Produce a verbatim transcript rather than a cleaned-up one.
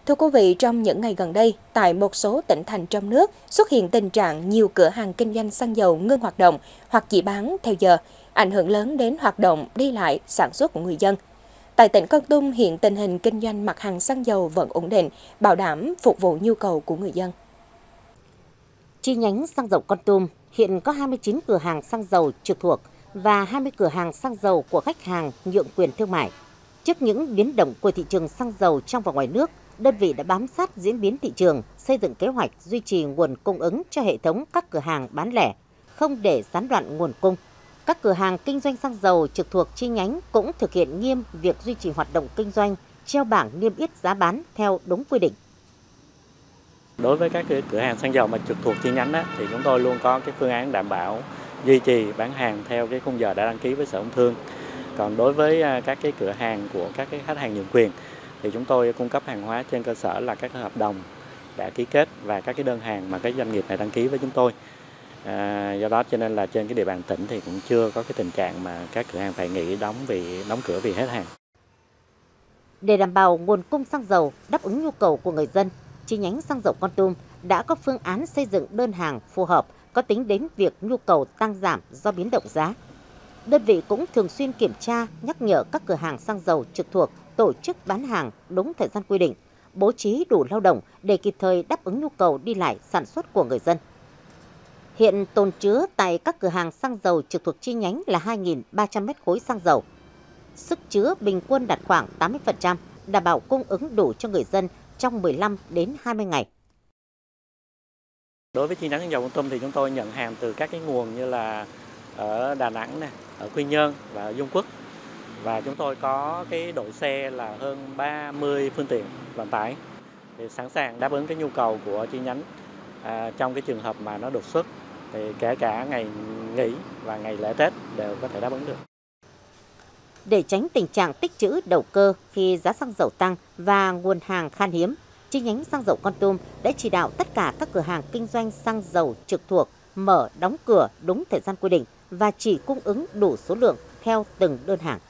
Thưa quý vị, trong những ngày gần đây, tại một số tỉnh thành trong nước xuất hiện tình trạng nhiều cửa hàng kinh doanh xăng dầu ngưng hoạt động hoặc chỉ bán theo giờ, ảnh hưởng lớn đến hoạt động đi lại, sản xuất của người dân. Tại tỉnh Kon Tum, hiện tình hình kinh doanh mặt hàng xăng dầu vẫn ổn định, bảo đảm phục vụ nhu cầu của người dân. Chi nhánh xăng dầu Kon Tum hiện có hai mươi chín cửa hàng xăng dầu trực thuộc và hai mươi cửa hàng xăng dầu của khách hàng nhượng quyền thương mại. Trước những biến động của thị trường xăng dầu trong và ngoài nước, đơn vị đã bám sát diễn biến thị trường, xây dựng kế hoạch duy trì nguồn cung ứng cho hệ thống các cửa hàng bán lẻ, không để gián đoạn nguồn cung. Các cửa hàng kinh doanh xăng dầu trực thuộc chi nhánh cũng thực hiện nghiêm việc duy trì hoạt động kinh doanh, treo bảng niêm yết giá bán theo đúng quy định. Đối với các cửa hàng xăng dầu mà trực thuộc chi nhánh đó, thì chúng tôi luôn có cái phương án đảm bảo duy trì bán hàng theo cái khung giờ đã đăng ký với Sở Công Thương. Còn đối với các cái cửa hàng của các cái khách hàng nhượng quyền thì chúng tôi cung cấp hàng hóa trên cơ sở là các hợp đồng đã ký kết và các cái đơn hàng mà các doanh nghiệp này đăng ký với chúng tôi. À, do đó cho nên là trên cái địa bàn tỉnh thì cũng chưa có cái tình trạng mà các cửa hàng phải nghỉ đóng vì đóng cửa vì hết hàng. Để đảm bảo nguồn cung xăng dầu đáp ứng nhu cầu của người dân, chi nhánh xăng dầu Kon Tum đã có phương án xây dựng đơn hàng phù hợp, có tính đến việc nhu cầu tăng giảm do biến động giá. Đơn vị cũng thường xuyên kiểm tra, nhắc nhở các cửa hàng xăng dầu trực thuộc tổ chức bán hàng đúng thời gian quy định, bố trí đủ lao động để kịp thời đáp ứng nhu cầu đi lại sản xuất của người dân. Hiện tồn chứa tại các cửa hàng xăng dầu trực thuộc chi nhánh là hai nghìn ba trăm mét khối xăng dầu. Sức chứa bình quân đạt khoảng tám mươi phần trăm, đảm bảo cung ứng đủ cho người dân trong mười lăm đến hai mươi ngày. Đối với chi nhánh xăng dầu Kon Tum thì chúng tôi nhận hàng từ các cái nguồn như là ở Đà Nẵng này, ở Quy Nhơn và ở Dung Quất. Và chúng tôi có cái đội xe là hơn ba mươi phương tiện vận tải để sẵn sàng đáp ứng cái nhu cầu của chi nhánh à, trong cái trường hợp mà nó đột xuất thì kể cả ngày nghỉ và ngày lễ Tết đều có thể đáp ứng được. Để tránh tình trạng tích trữ đầu cơ khi giá xăng dầu tăng và nguồn hàng khan hiếm, chi nhánh xăng dầu Kon Tum đã chỉ đạo tất cả các cửa hàng kinh doanh xăng dầu trực thuộc mở đóng cửa đúng thời gian quy định và chỉ cung ứng đủ số lượng theo từng đơn hàng.